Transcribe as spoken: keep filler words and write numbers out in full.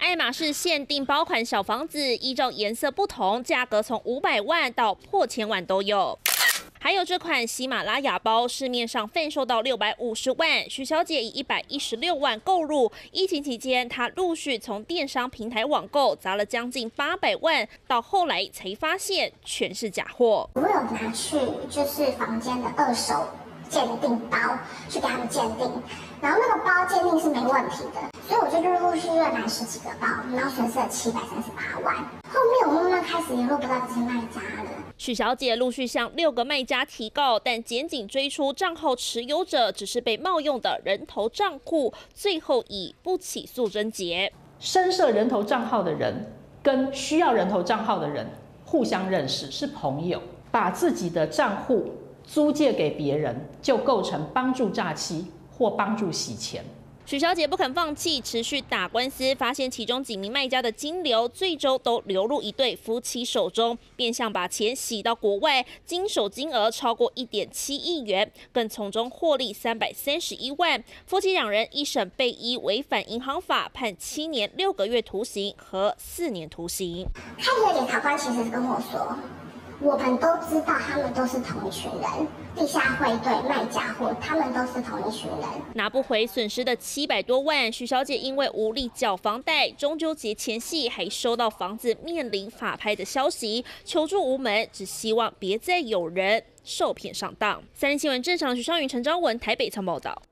爱马仕限定包款小房子，依照颜色不同，价格从五百万到破千万都有。还有这款喜马拉雅包，市面上贩售到六百五十万，许小姐以一百一十六万购入。疫情期间，她陆续从电商平台网购，砸了将近八百万，到后来才发现全是假货。 我有拿去就是房间的二手鉴定包去给他们鉴定，然后那个包鉴定是没问题的，所以我就陆陆续续买十几个包，然后损失了七百三十八万。后面我慢慢开始联络不到这些卖家了。 许小姐陆续向六个卖家提告，但检警追出账号持有者只是被冒用的人头账户，最后以不起诉侦结。 深设人头账号的人跟需要人头账号的人互相认识，是朋友，把自己的账户租借给别人，就构成帮助诈欺或帮助洗钱。 许小姐不肯放弃，持续打官司，发现其中几名卖家的金流最终都流入一对夫妻手中，变相把钱洗到国外，经手金额超过一点七亿元，更从中获利三百三十一万。夫妻两人一审被依违反银行法判七年六个月徒刑和四年徒刑。 开庭的检察官其实跟我说，我们都知道他们都是同一群人，地下汇兑、卖假货，他们都是同一群人。 拿不回损失的七百多万，许小姐因为无力缴房贷，中秋节前夕还收到房子面临法拍的消息，求助无门，只希望别再有人受骗上当。三立新闻正常，许尚云、陈昭文台北仓报道。